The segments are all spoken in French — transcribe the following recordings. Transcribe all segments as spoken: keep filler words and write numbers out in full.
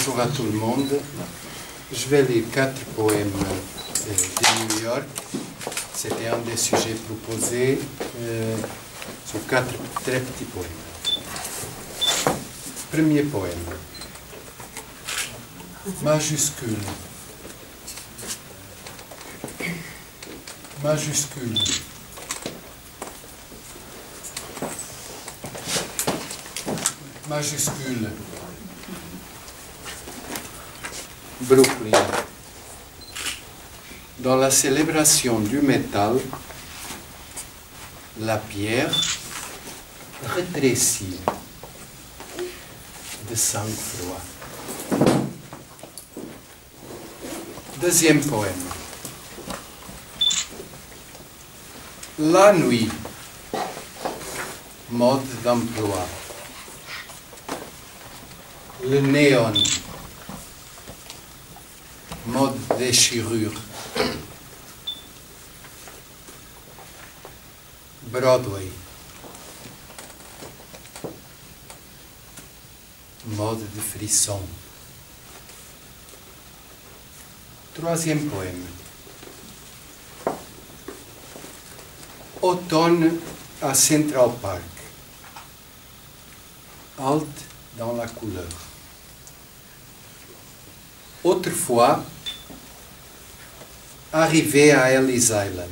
Bonjour à tout le monde. Je vais lire quatre poèmes de, de New York. C'était un des sujets proposés euh, sur quatre très petits poèmes. Premier poème. Majuscule. Majuscule. Majuscule. Brooklyn. Dans la célébration du métal, la pierre rétrécit de sang-froid. Deuxième poème. La nuit, mode d'emploi. Le néon, mode déchirure. Broadway, mode de frisson. Troisième poème. Automne à Central Park. Halte dans la couleur. Autrefois, arrivé à Ellis Island.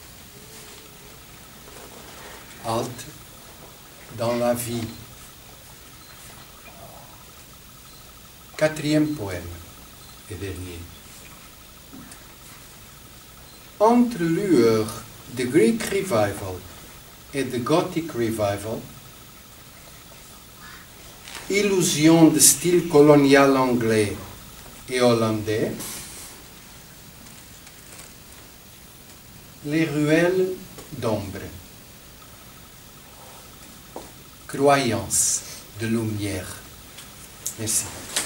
Halte dans la vie. Quatrième poème et dernier. Entre lueur de Greek Revival et de Gothic Revival, illusion de style colonial anglais et hollandais, les ruelles d'ombre, croyance de lumière. Merci.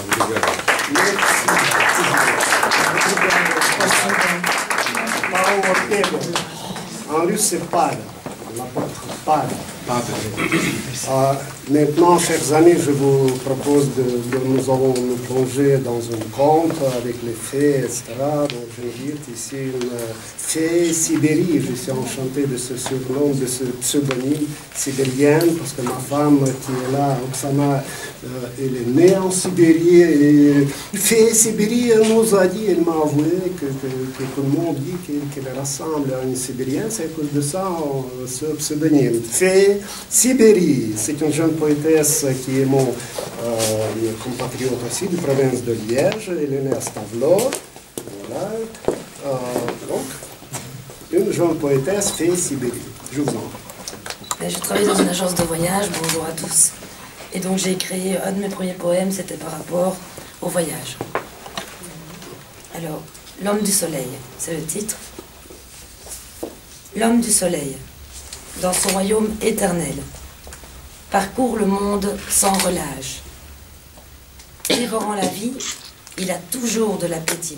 Paul Ortega, en lui c'est Pâle, l'apôtre Pâle. Euh, maintenant, chers amis, je vous propose de, de nous allons nous plonger dans un conte avec les fées, et cetera. Donc j'invite ici une fée Sibérie. Je suis enchanté de ce surnom, de ce pseudonyme sibérienne, parce que ma femme qui est là, Oksana, euh, elle est née en Sibérie. Et fée Sibérie nous a dit, elle m'a avoué que, que, que tout le monde dit qu'elle qu'elle ressemble à une Sibérienne. C'est à cause de ça, on, ce pseudonyme. Fée Sibérie, c'est une jeune poétesse qui est mon euh, compatriote aussi de province de Liège. Elle est née à Stavelot. Voilà. Euh, donc, une jeune poétesse, fée Sibérie. Je vous en prie. Je travaille dans une agence de voyage, bonjour à tous. Et donc j'ai écrit un de mes premiers poèmes, c'était par rapport au voyage. Alors, L'homme du soleil, c'est le titre. L'homme du soleil, dans son royaume éternel, parcourt le monde sans relâche. Dévorant la vie, il a toujours de l'appétit.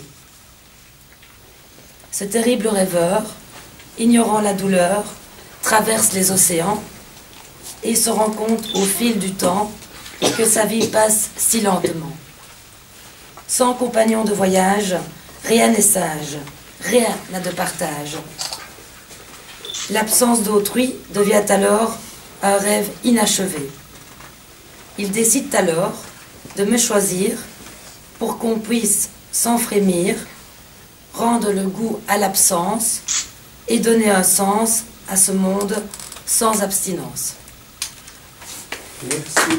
Ce terrible rêveur, ignorant la douleur, traverse les océans et se rend compte au fil du temps que sa vie passe si lentement. Sans compagnon de voyage, rien n'est sage, rien n'a de partage. L'absence d'autrui devient alors un rêve inachevé. Il décide alors de me choisir pour qu'on puisse, sans frémir, rendre le goût à l'absence et donner un sens à ce monde sans abstinence. Merci.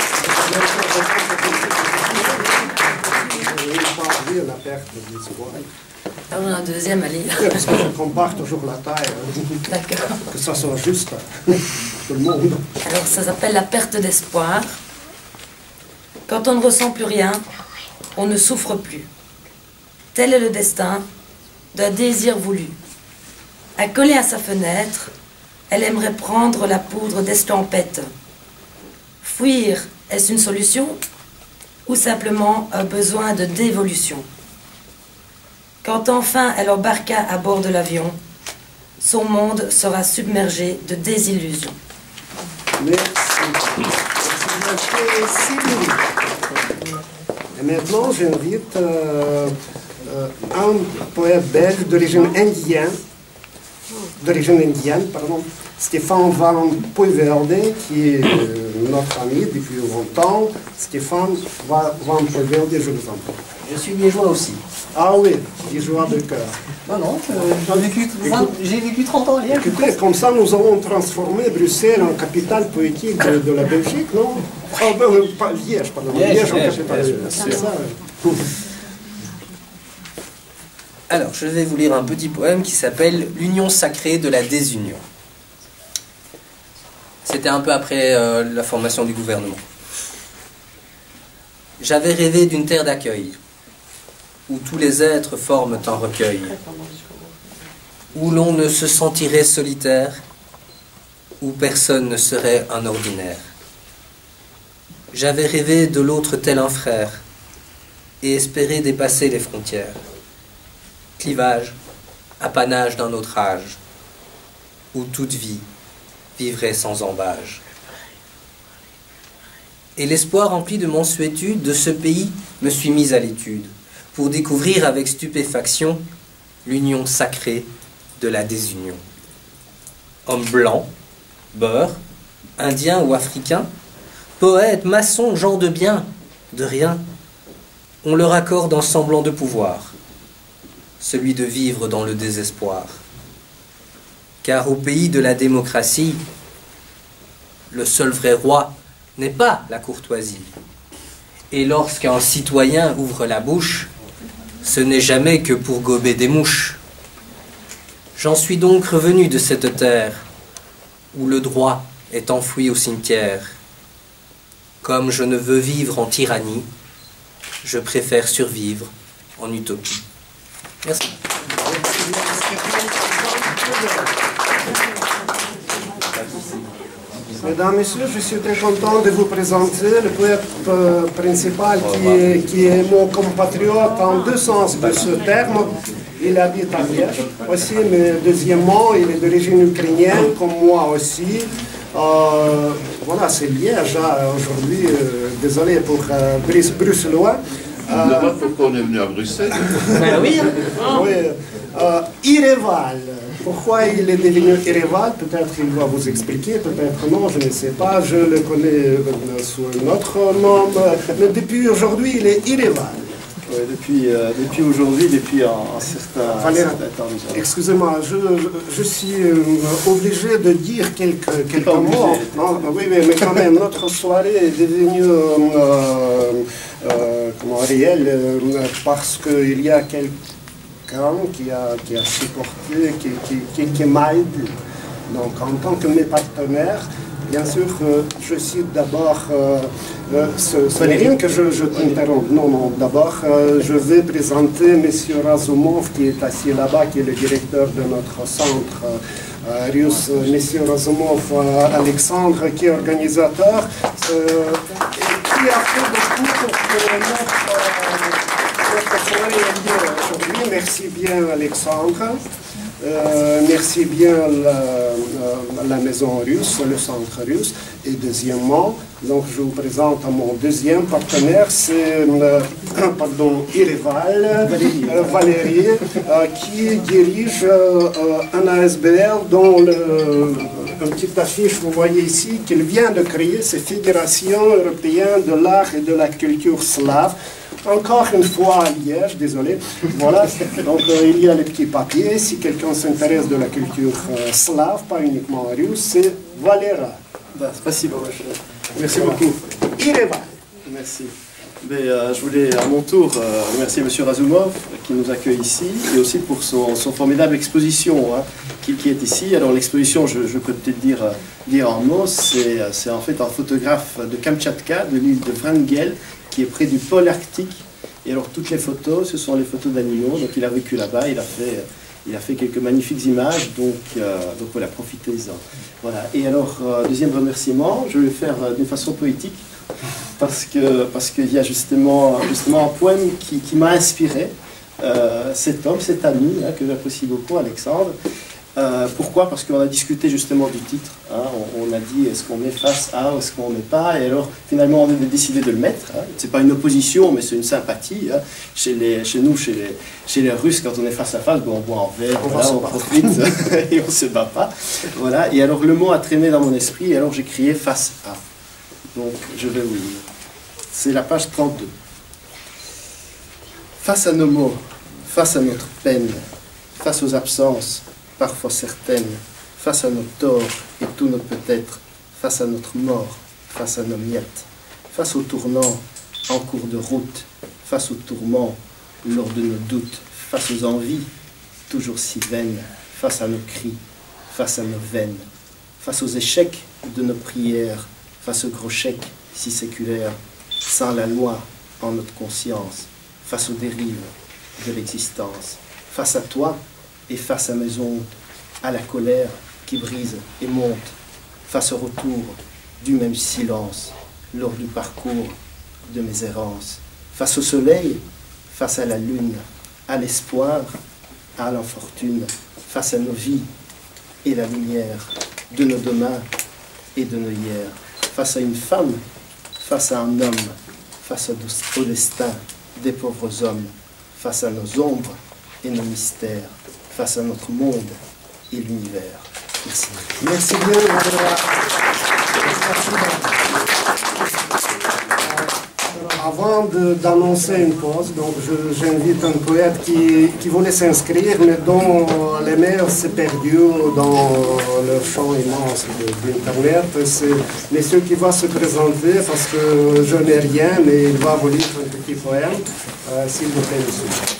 La perte de l'espoir. Ah, on a un deuxième à lire. Parce que je compare toujours la taille. D'accord. Que ça soit juste pour tout le monde. Alors ça s'appelle la perte d'espoir. Quand on ne ressent plus rien, on ne souffre plus. Tel est le destin d'un désir voulu. Accolée à sa fenêtre, elle aimerait prendre la poudre d'escampette. Fuir, est-ce une solution ou simplement un besoin de dévolution? Quand enfin elle embarqua à bord de l'avion, son monde sera submergé de désillusions. Merci. Merci. Et maintenant, j'invite euh, euh, un poète belge d'origine indienne, d'origine indienne, pardon, Stéphane Van Poiverde, qui est euh, notre ami depuis longtemps. Stéphane Van Poiverde, je vous en prie. Je suis liégeois aussi. Ah oui, liégeois de cœur. Non, non, j'ai vécu, j'ai vécu trente ans à Liège. Écoutez, comme ça, nous avons transformé Bruxelles en capitale poétique de, de la Belgique, non? Ah, ben, pas Liège, pardon. Liège, Liège en Liège, capitale. Liège, C'est ça. Ouais. Alors, je vais vous lire un petit poème qui s'appelle « L'union sacrée de la désunion ». C'était un peu après euh, la formation du gouvernement. J'avais rêvé d'une terre d'accueil, où tous les êtres forment un recueil, où l'on ne se sentirait solitaire, où personne ne serait un ordinaire. J'avais rêvé de l'autre tel un frère, et espéré dépasser les frontières. Clivage, apanage d'un autre âge, où toute vie vivrait sans embâge. Et l'espoir rempli de mansuétude de ce pays me suis mis à l'étude, pour découvrir avec stupéfaction l'union sacrée de la désunion. Homme blanc, beurre, indien ou africain, poète, maçon, gens de bien, de rien, on leur accorde un semblant de pouvoir, celui de vivre dans le désespoir. Car au pays de la démocratie, le seul vrai roi n'est pas la courtoisie. Et lorsqu'un citoyen ouvre la bouche, ce n'est jamais que pour gober des mouches. J'en suis donc revenu de cette terre où le droit est enfoui au cimetière. Comme je ne veux vivre en tyrannie, je préfère survivre en utopie. Merci. Mesdames, Messieurs, je suis très content de vous présenter le poète euh, principal qui est, qui est mon compatriote en deux sens de ce terme. Il habite à Liège aussi, mais deuxièmement, il est d'origine ukrainienne, comme moi aussi. Euh, voilà, c'est Liège hein, aujourd'hui. Euh, désolé pour euh, Brus Bruxellois. Je ne sais pas pourquoi on est venu à Bruxelles. Ben oui, Oui. Euh, Iréval. Pourquoi il est devenu Iréval? Peut-être il va vous expliquer, peut-être non, je ne sais pas. Je le connais sous un autre nom. Mais depuis aujourd'hui, il est Iréval. Oui, depuis, euh, depuis aujourd'hui, depuis un, un certain, Fallait, un certain temps déjà. Excusez-moi, je, je suis euh, obligé de dire quelques, quelques mots. Non, oui, mais, mais quand même, notre soirée est devenue euh, euh, comment, réelle euh, parce qu'il y a quelqu'un qui a, qui a supporté, qui, qui, qui, qui m'aide. Donc, en tant que mes partenaires, bien sûr, euh, je cite d'abord, euh, euh, ce, ce n'est rien que je, je t'interromps, non, non, d'abord, euh, je vais présenter M. Razumov qui est assis là-bas, qui est le directeur de notre centre euh, russe, M. Razumov euh, Alexandre, qui est organisateur, euh, et qui a fait beaucoup pour que notre, euh, notre soirée ait lieu aujourd'hui. Merci bien, Alexandre. Euh, merci bien la, la maison russe, le centre russe. Et deuxièmement, donc je vous présente mon deuxième partenaire, c'est euh, pardon, Iréval, euh, Valérie, euh, qui dirige euh, un A S B L dont le, un petit affiche, vous voyez ici, qu'il vient de créer, c'est Fédération européenne de l'art et de la culture slave. Encore une fois à Liège, désolé. Voilà, donc euh, il y a les petits papiers. Si quelqu'un s'intéresse de la culture euh, slave, pas uniquement russe, c'est Valera. Да, спасибо большое. Merci beaucoup. Iréval. Merci. Mais, euh, je voulais à mon tour euh, remercier M. Razumov qui nous accueille ici et aussi pour son, son formidable exposition hein, qui, qui est ici. Alors l'exposition, je, je peux peut-être dire, euh, dire en mots, c'est en fait un photographe de Kamtchatka, de l'île de Wrangel, qui est près du pôle arctique. Et alors toutes les photos, ce sont les photos d'animaux. Donc il a vécu là-bas, il a fait, il a fait quelques magnifiques images. Donc, euh, donc voilà, profitez-en. Voilà. Et alors euh, deuxième remerciement, je vais le faire euh, d'une façon poétique parce que parce qu'il y a justement justement un poème qui, qui m'a inspiré. Euh, cet homme, cet ami hein, que j'apprécie beaucoup, Alexandre. Euh, pourquoi? Parce qu'on a discuté justement du titre. Hein. On, on a dit est-ce qu'on met face à ou est-ce qu'on ne met pas. Et alors finalement on a décidé de le mettre. Hein. C'est pas une opposition, mais c'est une sympathie. Hein. Chez, les, chez nous, chez les, chez les Russes, quand on est face à face, bon, on boit en verre, on, voilà, on profite et on se bat pas. Voilà. Et alors le mot a traîné dans mon esprit. Et alors j'ai crié face à. Donc je vais vous lire. C'est la page trente-deux. Face à nos mots, face à notre peine, face aux absences, parfois certaines, face à nos torts et tous nos peut-être, face à notre mort, face à nos miettes, face aux tournants en cours de route, face aux tourments lors de nos doutes, face aux envies toujours si vaines, face à nos cris, face à nos veines, face aux échecs de nos prières, face aux gros chèques si séculaires, sans la loi en notre conscience, face aux dérives de l'existence, face à toi et face à mes ondes, à la colère qui brise et monte, face au retour du même silence, lors du parcours de mes errances, face au soleil, face à la lune, à l'espoir, à l'infortune, face à nos vies et la lumière de nos demain et de nos hier, face à une femme, face à un homme, face au destin des pauvres hommes, face à nos ombres et nos mystères, face à notre monde et l'univers. Merci. Merci bien. Avant d'annoncer une pause, donc j'invite un poète qui, qui voulait s'inscrire, mais dont les mails s'est perdu dans le champ immense d'Internet. C'est monsieur qui va se présenter parce que je n'ai rien, mais il va vous lire un petit poème. Euh, S'il vous plaît, monsieur.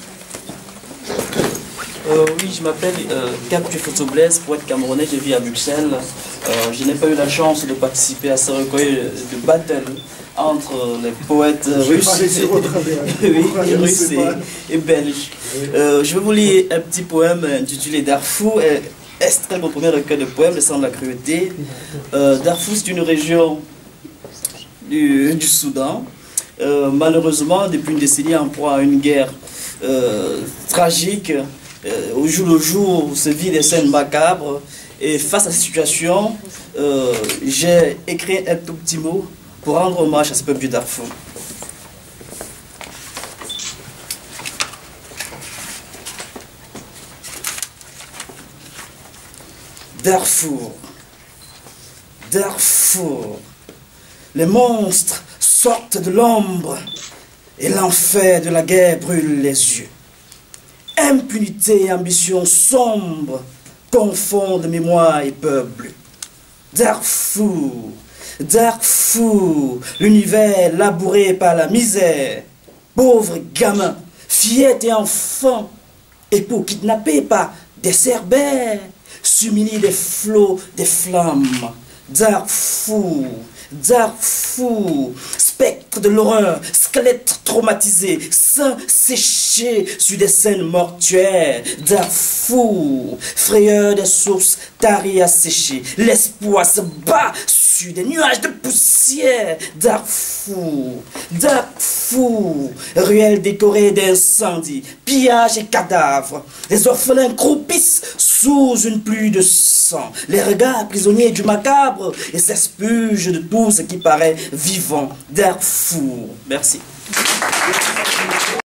Euh, oui, je m'appelle euh, Captu Photoblaise, poète camerounais, je vis à Bruxelles. Euh, je n'ai pas eu la chance de participer à ce recueil de battle entre les poètes russes, oui, russes et, et belges. Euh, je vais vous lire un petit poème intitulé Darfour, extrait de mon premier recueil de poèmes, Le sang de la cruauté. Euh, Darfour, c'est une région du, du Soudan. Euh, malheureusement, depuis une décennie, en proie à une guerre euh, tragique. Euh, au jour le jour se vit des scènes macabres, et face à cette situation, euh, j'ai écrit un tout petit mot pour rendre hommage à ce peuple du Darfour. Darfour, Darfour, les monstres sortent de l'ombre et l'enfer de la guerre brûle les yeux. Impunité et ambition sombre confondent mémoire et peuple. Darfour, Darfour, l'univers labouré par la misère. Pauvres gamins, fillettes et enfants, époux kidnappés par des cerbères, s'humilient des flots, des flammes. Darfour, Darfour, spectre de l'horreur, squelette traumatisé, seins séchés sur des scènes mortuaires. Darfour, frayeur des sources taries asséchées, l'espoir se bat sur des nuages de poussière. Darfour, Darfour, ruelle décorée d'incendies, pillages et cadavres. Les orphelins croupissent sous une pluie de sang, les regards prisonniers du macabre et s'expugent de tout ce qui paraît vivant. Darfour. Merci.